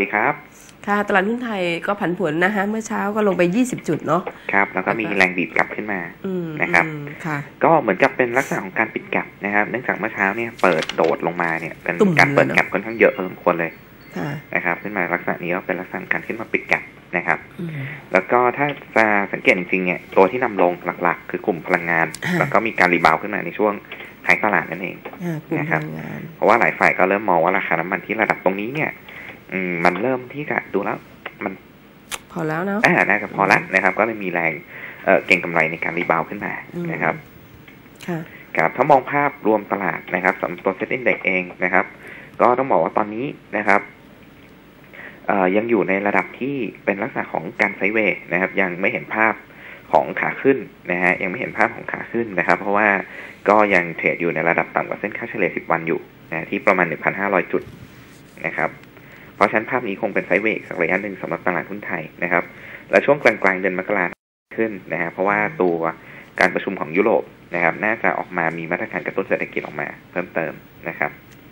ดีครับค่ะตลาดหุ้นไทยก็ผันผวนนะฮะเมื่อเช้าก็ลงไป20จุดเนาะครับแล้วก็มีแรงดีดกลับขึ้นมานะครับค่ะก็เหมือนกับเป็นลักษณะของการปิดแก็ปนะครับเนื่องจากเมื่อเช้าเนี่ยเปิดโดดลงมาเนี่ยเป็นการเปิดแก็ปค่อนข้างเยอะพอสมควรเลยนะครับขึ้นมาลักษณะนี้ก็เป็นลักษณะการขึ้นมาปิดแก็ปนะครับแล้วก็ถ้าจะสังเกตจริงๆเนี่ยตัวที่นำลงหลักๆคือกลุ่มพลังงานแล้วก็มีการรีบาวขึ้นมาในช่วงขายตลาดนั่นเองนะครับเพราะว่าหลายฝ่ายก็เริ่มมองว่าราคาน้ำมันที่ระดับตรงนี้เนี่ยมันเริ่มที่จะดูแล้วมันพอแล้วเนาะน่าจะพอแล้วนะครับก็เลยมีแรงเก็งกำไรในการรีบาวขึ้นมานะครับครับถ้ามองภาพรวมตลาดนะครับสำหรับตัว Set Index เองนะครับก็ต้องบอกว่าตอนนี้นะครับยังอยู่ในระดับที่เป็นลักษณะของการไซด์เวย์นะครับยังไม่เห็นภาพของขาขึ้นนะฮะยังไม่เห็นภาพของขาขึ้นนะครับเพราะว่าก็ยังเทรดอยู่ในระดับต่ำกว่าเส้นค่าเฉลี่ย10 วันอยู่นะที่ประมาณ 1,500 จุดนะครับเพราะฉะนั้นภาพนี้คงเป็นไซด์เวย์สักระยะหนึ่งสำหรับตลาดหุ้นไทยนะครับและช่วงกลางๆเดือนมกราคมขึ้นนะฮะเพราะว่าตัวการประชุมของยุโรปนะครับน่าจะออกมามีมาตรการกระตุ้นเศรษฐกิจออกมาเพิ่มเติมนะครับ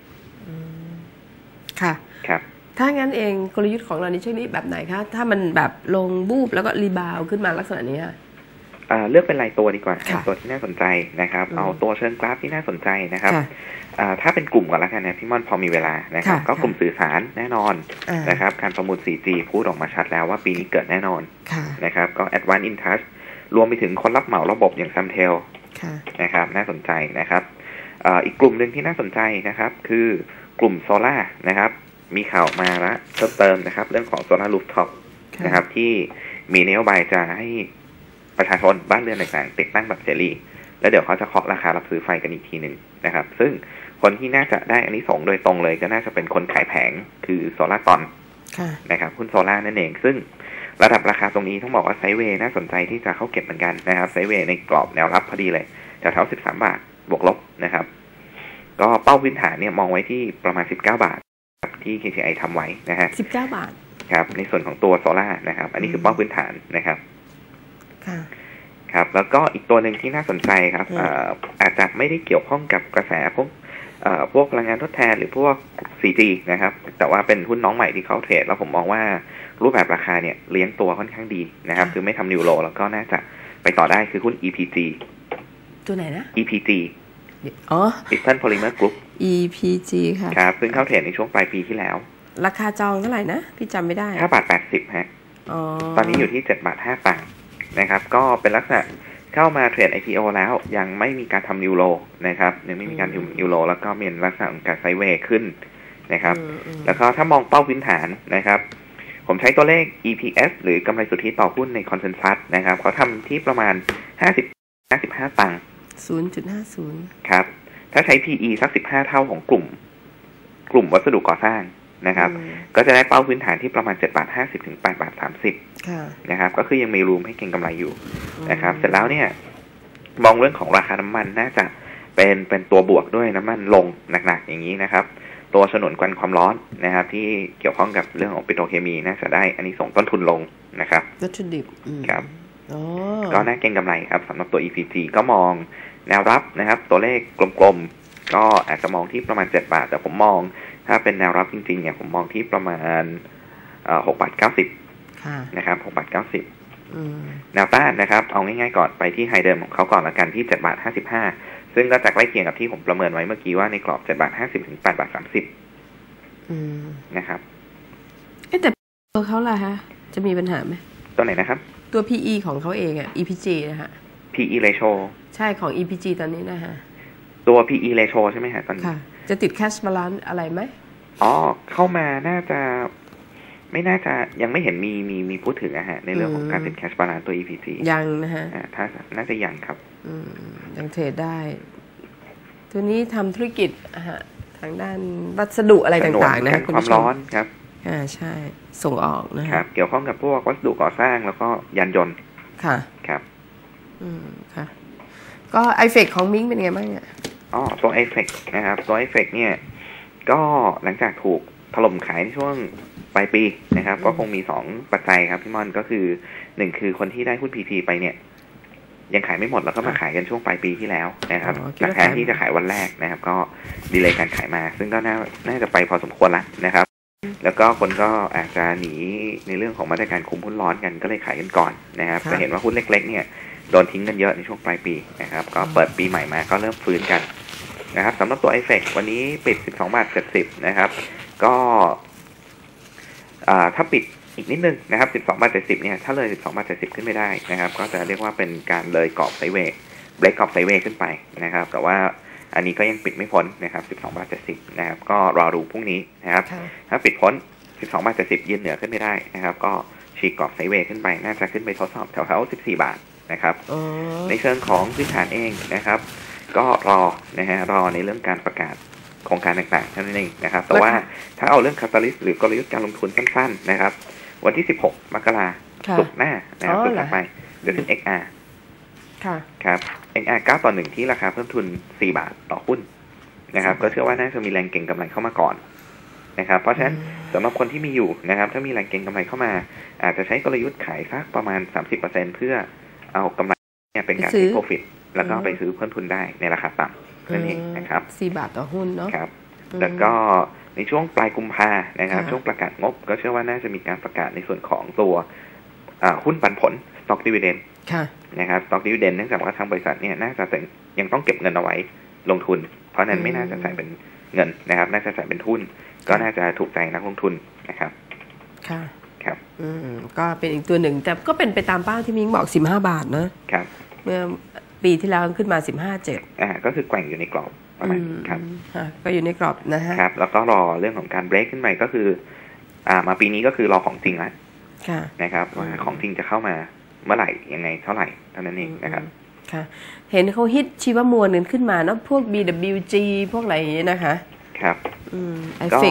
ค่ะครับถ้างั้นเองกลยุทธ์ของเราในช่วงนี้แบบไหนคะถ้ามันแบบลงบูบแล้วก็รีบาวขึ้นมาลักษณะนี้เลือกเป็นรายตัวดีกว่าตัวที่น่าสนใจนะครับเอาตัวเชิงกราฟที่น่าสนใจนะครับถ้าเป็นกลุ่มก่อนละกันนะพี่ม่อนพอมีเวลานะครับก็กลุ่มสื่อสารแน่นอนนะครับการประมูล 4G พูดออกมาชัดแล้วว่าปีนี้เกิดแน่นอนนะครับก็ Advanced InTouch รวมไปถึงคนรับเหมาระบบอย่าง Samtel นะครับน่าสนใจนะครับอีกกลุ่มหนึ่งที่น่าสนใจนะครับคือกลุ่มโซล่านะครับมีข่าวมาแล้วเพิ่มเติมนะครับเรื่องของโซล่ารูฟท็อปนะครับที่มีนโยบายจะให้ประชาชนบ้านเรือนต่างๆติดตั้งแบบเสรีแล้วเดี๋ยวเขาจะเคาะราคารับซื้อไฟกันอีกทีหนึ่งนะครับซึ่งคนที่น่าจะได้อันนี้ส่งโดยตรงเลยก็น่าจะเป็นคนขายแผงคือโซล่าตอนนะครับหุ้นโซล่านั่นเองซึ่งระดับราคาตรงนี้ต้องบอกว่าไซด์เวย์น่าสนใจที่จะเข้าเก็บเหมือนกันนะครับไซด์เวย์ในกรอบแนวรับพอดีเลยแถวๆ13 บาทบวกลบนะครับก็เป้าพื้นฐานเนี่ยมองไว้ที่ประมาณ19 บาทที่ KCI ทำไว้นะฮะ 19 บาทครับในส่วนของตัวโซล่านะครับอันนี้คือเป้าพื้นฐานนะครับครับแล้วก็อีกตัวหนึ่งที่น่าสนใจครับอาจจะไม่ได้เกี่ยวข้องกับกระแสพวกพลังงานทดแทนหรือพวก 4G นะครับแต่ว่าเป็นหุ้นน้องใหม่ที่เขาเทรดแล้วผมมองว่ารูปแบบราคาเนี่ยเลี้ยงตัวค่อนข้างดีนะครับคือไม่ทำนิวโรแล้วก็น่าจะไปต่อได้คือหุ้น EPG ตัวไหนนะ EPG Eastern Polymer Group EPG ค่ะครับซึ่งเข้าเทรดในช่วงปลายปีที่แล้วราคาจองเท่าไหร่นะพี่จำไม่ได้ 5.80 ฮะตอนนี้อยู่ที่7.5 บาทนะครับก็เป็นลักษณะเข้ามาเทรด IPO แล้วยังไม่มีการทำนิวโรนะครับยังไม่มีการทำนิวโรแล้วก็มีลักษณะของการไซด์เวย์ขึ้นนะครับแล้วก็ถ้ามองเป้าพื้นฐานนะครับผมใช้ตัวเลข EPS หรือกำไรสุทธิต่อหุ้นในคอนเซนซัสนะครับเขาทำที่ประมาณ55 ตังค์ 0.50 ครับถ้าใช้ PE สัก15 เท่าของกลุ่มวัสดุก่อสร้างนะครับก็จะได้เป้าพื้นฐานที่ประมาณ7.50 ถึง8.30นะครับก็คือยังมีรูมให้เก็งกำไรอยู่นะครับเสร็จแล้วเนี่ยมองเรื่องของราคาน้ำมันน่าจะเป็นตัวบวกด้วยน้ำมันลงหนักๆอย่างนี้นะครับตัวฉนวนควันความร้อนนะครับที่เกี่ยวข้องกับเรื่องของปิโตรเคมีน่าจะได้อันนี้ส่งต้นทุนลงนะครับวัตถุดิบครับก็น่าเก็งกำไรครับสำหรับตัว EPG ก็มองแนวรับนะครับตัวเลขกลมๆก็อาจจะมองที่ประมาณ7 บาทแต่ผมมองถ้าเป็นแนวรับจริงๆเนี่ยผมมองที่ประมาณ6.90 นะครับ6.90 แนวต้านนะครับเอาง่ายๆก่อนไปที่ไฮเดิมของเขาก่อนละกันที่7.55 ซึ่งก็จะใกล้เคียงกับที่ผมประเมินไว้เมื่อกี้ว่าในกรอบ7.50 ถึง8.30 นะครับแต่ตัวเขาล่ะฮะจะมีปัญหาไหมตัวไหนนะครับตัว PE ของเขาเองอ่ะ EPG นะฮะ PE ratio ใช่ของ EPG ตอนนี้นะฮะตัว PE ratio ใช่ไหมฮะตอนนี้จะติด cash balance อะไรไหมเข้ามาน่าจะไม่น่าจะยังไม่เห็นมีพูดถึงอะฮะในเรื่องของการติด cash balance ตัว EPG ยังนะฮะถ้าน่าจะยังครับยังเทรดได้ตัวนี้ทำธุรกิจทางด้านวัสดุอะไรต่างๆนะคุณผู้ชมความร้อนครับใช่ส่งออกนะครับเกี่ยวข้องกับพวกวัสดุก่อสร้างแล้วก็ยานยนต์ค่ะครับค่ะก็ไอเฟกของมิ้งเป็นไงบ้างเนี่ยตัวไอเฟกนะครับตัวไอเฟกเนี่ยก็หลังจากถูกถล่มขายในช่วงปลายปีนะครับก็คงมี2 ปัจจัยครับพี่ม่อนก็คือ1คือคนที่ได้หุ้น PT ไปเนี่ยยังขายไม่หมดแล้วก็มาขายกันช่วงปลายปีที่แล้วนะครับแทนที่จะขายวันแรกนะครับก็ดีเลย์การขายมาซึ่งก็น่าจะไปพอสมควรแล้วนะครับแล้วก็คนก็อาจจะหนีในเรื่องของมาตรการคุมหุ้นร้อนกันก็เลยขายกันก่อนนะครับจะเห็นว่าหุ้นเล็กๆเนี่ยโดนทิ้งกันเยอะในช่วงปลายปีนะครับก็เปิดปีใหม่มาก็เริ่มฟื้นกันนะครับสำหรับตัว iFX วันนี้ปิด 12.70 นะครับก็ถ้าปิดอีกนิดนึงนะครับ 12.70 เนี่ยถ้าเลย 12.70 ขึ้นไม่ได้นะครับก็จะเรียกว่าเป็นการเลยกรอบไซด์เวย์เบรกกรอบไซด์เวย์ขึ้นไปนะครับแต่ว่าอันนี้ก็ยังปิดไม่พ้นนะครับ 12.70 นะครับก็รอดูพรุ่งนี้นะครับถ้าปิดพ้น 12.70 ยืนเหนือขึ้นไม่ได้นะครับก็ฉีกกรอบไซด์เวย์ขึ้นไปน่าจะขึ้นไปทดสอบแถวๆ 14 บาทนะครับในเชิงของพื้นฐานเองนะครับก็รอในเรื่องการประกาศโครงการต่างๆเท่านั้นเองนะครับแต่ว่าถ้าเอาเรื่องคาตาลิสต์หรือกลยุทธ์การลงทุนสั้นๆนะครับวันที่ 16 มกราคมศุกร์หน้านะครับศุกร์ถัดไปเดี๋ยวถึง XR ครับ XR 9 ต่อ 1 ที่ราคาเพิ่มทุน 4 บาทต่อหุ้นนะครับก็เชื่อว่าน่าจะมีแรงเก็งกำไรเข้ามาก่อนนะครับเพราะฉะนั้นสำหรับคนที่มีอยู่นะครับถ้ามีแรงเก็งกำไรเข้ามาอาจจะใช้กลยุทธ์ขายสักประมาณ 30% เพื่อเอากำไรเนี่ยเป็นการที่ profit แล้วก็ไปซื้อเพิ่มทุนได้ในราคาต่ำนั่นเองนะครับ 4 บาทต่อหุ้นเนาะครับแล้วก็ในช่วงปลายกุมภานะครับช่วงประกาศงบก็เชื่อว่าน่าจะมีการประกาศในส่วนของตัวหุ้นปันผล stock dividend นะครับ stock dividend เนื่องจากว่าทางบริษัทเนี่ยน่าจะยังต้องเก็บเงินเอาไว้ลงทุนเพราะนั้นไม่น่าจะใส่เป็นเงินนะครับน่าจะใส่เป็นทุนก็น่าจะถูกใจนักลงทุนนะครับค่ะครับก็เป็นอีกตัวหนึ่งแต่ก็เป็นไปตามเป้าที่มิ้งบอก15 บาทนะครับเมื่อปีที่แล้วขึ้นมา15.7 ก็คือแกว่งอยู่ในกรอบประมาณครับก็อยู่ในกรอบนะฮะครับแล้วก็รอเรื่องของการเบรกขึ้นไปก็คือมาปีนี้ก็คือรอของจริงแล้วนะครับว่าของจริงจะเข้ามาเมื่อไหร่ยังไงเท่าไหร่เท่านั้นเองนะครับค่ะเห็นเขาฮิตชีวมวลกันขึ้นมาเนาะพวก BWG พวกอะไรอย่างนี้นะคะครับก็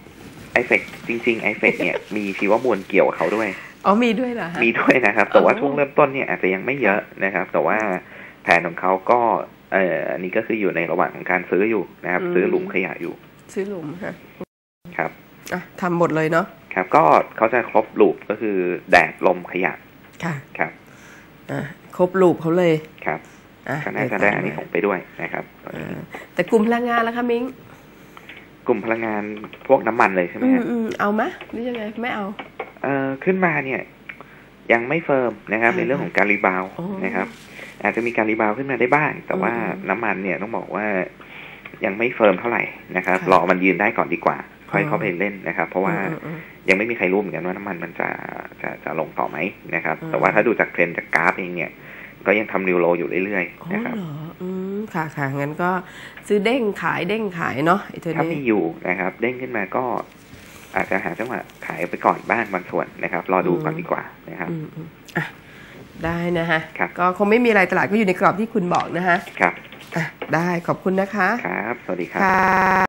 iFX จริงๆ iFX เนี่ยมีชีวมวลเกี่ยวกับเขาด้วยมีด้วยเหรอมีด้วยนะครับแต่ว่าช่วงเริ่มต้นเนี่ยอาจจะยังไม่เยอะนะครับแต่ว่าแผนของเขาก็อันนี้ก็คืออยู่ในระหว่างของการซื้ออยู่นะครับซื้อหลุมขยะอยู่ซื้อหลุมค่ะครับทำหมดเลยเนาะครับก็เขาจะครบลูปก็คือแดดลมขยะค่ะครับครบลูปเขาเลยครับก็น่าจะได้อันนี้ส่งไปด้วยนะครับแต่กลุ่มพลังงานล่ะคะมิ้งกลุ่มพลังงานพวกน้ำมันเลยใช่ไหมครับเอาไหมหรือยังไงไม่เอาขึ้นมาเนี่ยยังไม่เฟิร์มนะครับในเรื่องของการรีบาวนะครับอาจจะมีการรีบาวขึ้นมาได้บ้างแต่ว่าน้ำมันเนี่ยต้องบอกว่ายังไม่เฟิร์มเท่าไหร่นะครับรอมันยืนได้ก่อนดีกว่าค่อยเข้าไปเล่นนะครับเพราะว่ายังไม่มีใครรู้เหมือนกันว่าน้ำมันมันจะลงต่อไหมนะครับแต่ว่าถ้าดูจากเทรนด์จากกราฟเองเนี่ยก็ยังทำนิวโลอยู่เรื่อยๆนะครับค่ะงั้นก็ซื้อเด้งขายเนาะถ้ามีอยู่นะครับเด้งขึ้นมาก็อาจจะหาจังหวะขายไปก่อนบ้างบางส่วนนะครับรอดูก่อนดีกว่านะครับได้นะฮะก็คงไม่มีอะไรตลาดก็อยู่ในกรอบที่คุณบอกนะฮะครับได้ขอบคุณนะคะครับสวัสดีครับ